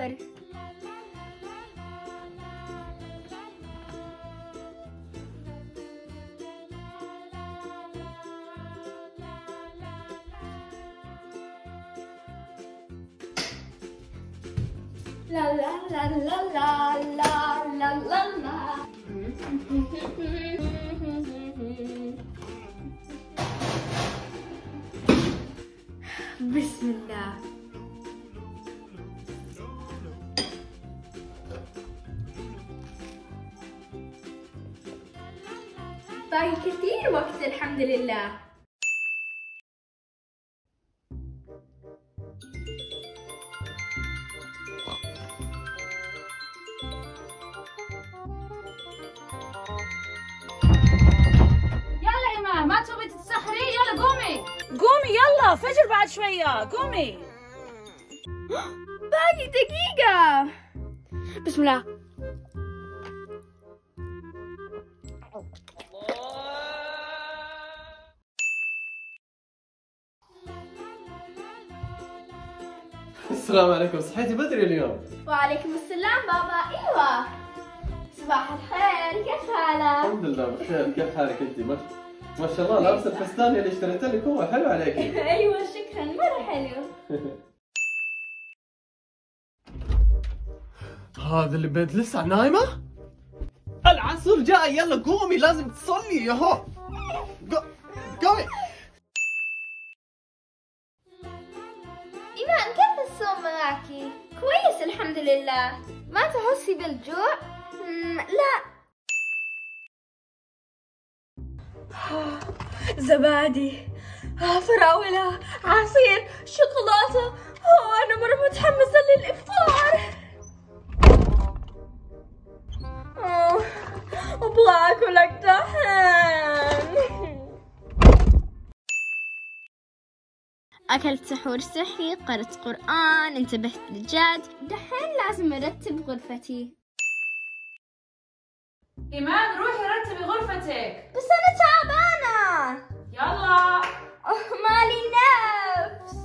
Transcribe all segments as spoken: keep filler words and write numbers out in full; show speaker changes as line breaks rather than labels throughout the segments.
سحور. لا لا لا لا لا لا لا لا. بسم الله. باقي كثير وقت الحمد لله.
ما تبي تتسحري؟ يلا قومي قومي يلا، فجر بعد شوية، قومي.
باقي دقيقة. بسم الله.
السلام عليكم، صحيتي بدري اليوم؟
وعليكم السلام بابا. ايوه صباح الخير، كيف حالك؟
الحمد لله بخير، كيف حالك انت؟ ما ما شاء الله لابسه الفستان اللي اشتريت لك، هو حلو عليك.
ايوه شكرا، مره حلو.
هذا البنت لسه نايمه؟ العصر جاي، يلا قومي لازم تصلي ياهو. قومي.
إيمان كيف الصوم معاكي؟ كويس الحمد لله. ما تحسي بالجوع؟ مم لا.
زبادي، فراولة، عصير، شوكولاتة. أوه أنا مرة متحمسة للإفطار. أوه أبغى أكل دحين.
أكلت سحور صحي، قرأت قرآن، انتبهت للجد. دحين لازم أرتب غرفتي.
إيمان روحي رتبي غرفتك.
بس أنا تعبانة.
يلا.
أوه مالي نفس.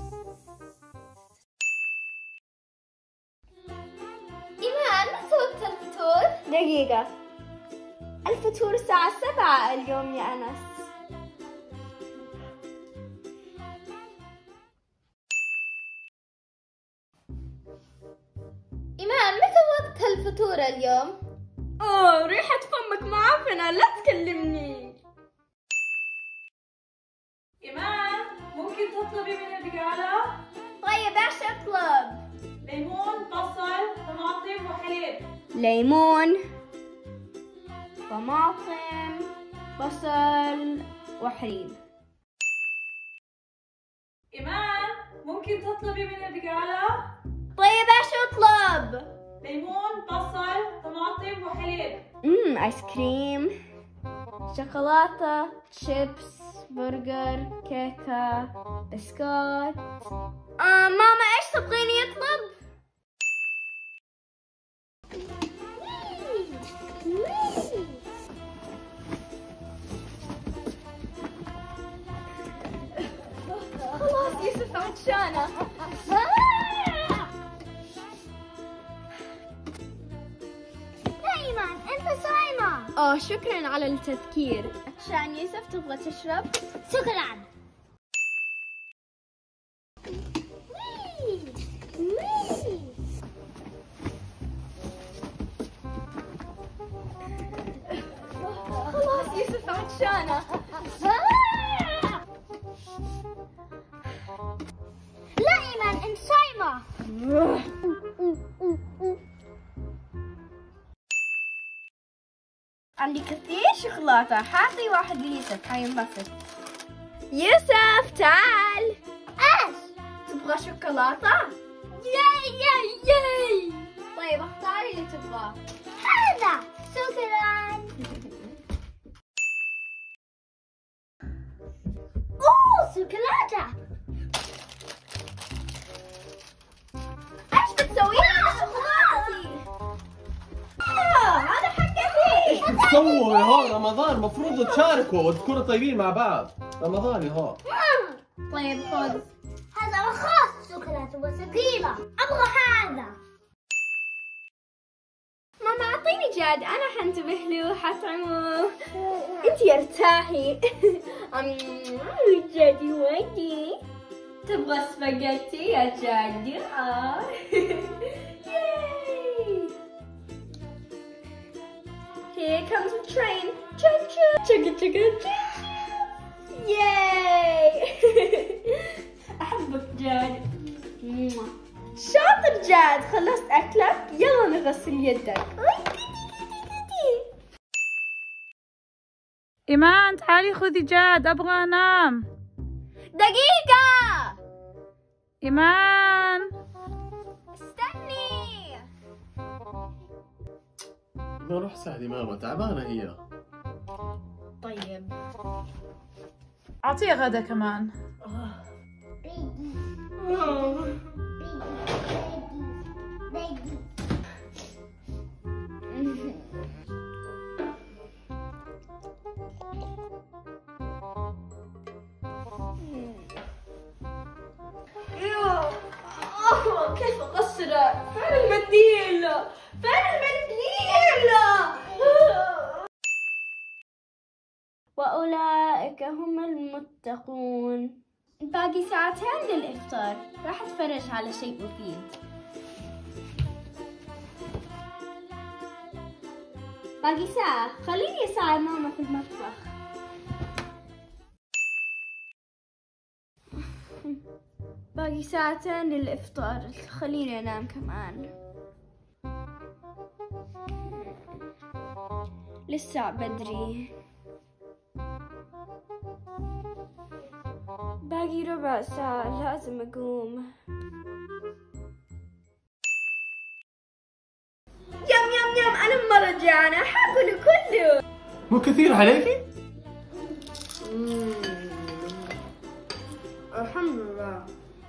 إيمان متى وقت الفطور؟ دقيقة. الفطور الساعة سبعة اليوم يا أنس. إيمان متى وقت الفطور اليوم؟
أوه ريحة فمك معفنة، لا تكلمني. إيمان ممكن تطلبي من البقالة؟
طيب ايش اطلب؟
ليمون، بصل، طماطم وحليب.
ليمون، طماطم، بصل وحليب.
إيمان ممكن تطلبي من البقالة؟
طيب ايش اطلب؟
ليمون، بصل، طماطم وحليب.
امم ايس كريم، شوكولاتة، شيبس، برجر، كيكة، بسكوت. آه ماما ايش تبغيني اطلب؟ خلاص يوسف عطشانة.
إيمان أنت صايمة.
اه شكرا على التذكير. عشان يوسف تبغى تشرب؟
شكرا.
خلاص يوسف عطشانة.
لا إيمان أنت صايمة.
عندي كثير شوكولاتة، حاطي واحد ليوسف حينبسط. يوسف تعال.
إيش؟
تبغى شوكولاتة؟
ياي ياي ياي.
طيب اختاري اللي تبغاه.
هذا شكرا. أوه شوكولاتة.
ايش بتسوي لي شوكولاتي؟ آه هذا حقتي.
ايش بتسووا ياهو؟ رمضان المفروض تشاركوا وتكونوا طيبين مع بعض. رمضان ياهو.
طيب خذ.
هذا رخاص شوكولاتة وثقيلة. أبغى هذا.
خليني جاد، أنا حنتبه له حطعمه. أنتي ارتاحي. جادي ويني؟ تبغى سباجيتي يا جادي؟ آه. Here comes the train. Choo choo. Chugga chugga choo. Yay! أحبك جاد. شاطر جاد، خلصت أكلك؟ يلا نغسل يدك.
إيمان تعالي خذي جاد، أبغى أنام.
دقيقة.
إيمان
استني.
ما روح ساعدي ماما، تعبانة هي.
طيب.
أعطيها غدا كمان.
كيف أقصره؟ فين المنديل؟ فين المنديل؟ وأولئك هم المتقون. باقي ساعتين للإفطار، راح أتفرج على شيء مفيد. باقي ساعة، خليني أساعد ماما في المطبخ. باقي ساعتين للإفطار، خليني أنام كمان. لسه بدري، باقي ربع ساعة، لازم أقوم. يم يم يم، أنا مرة جعانة، حاكله كله.
مو كثير عليكي؟
الحمد لله.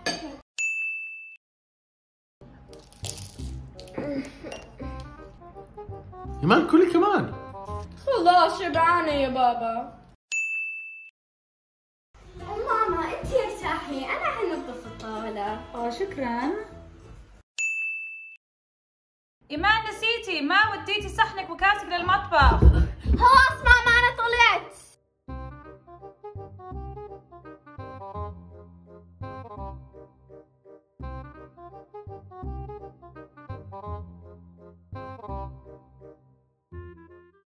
إيمان كلي كمان.
خلاص شبعانة يا بابا. ماما انتي ارتاحي، انا حنظف الطاولة.
آه شكرا. إيمان نسيتي، ما وديتي صحنك وكاسك للمطبخ.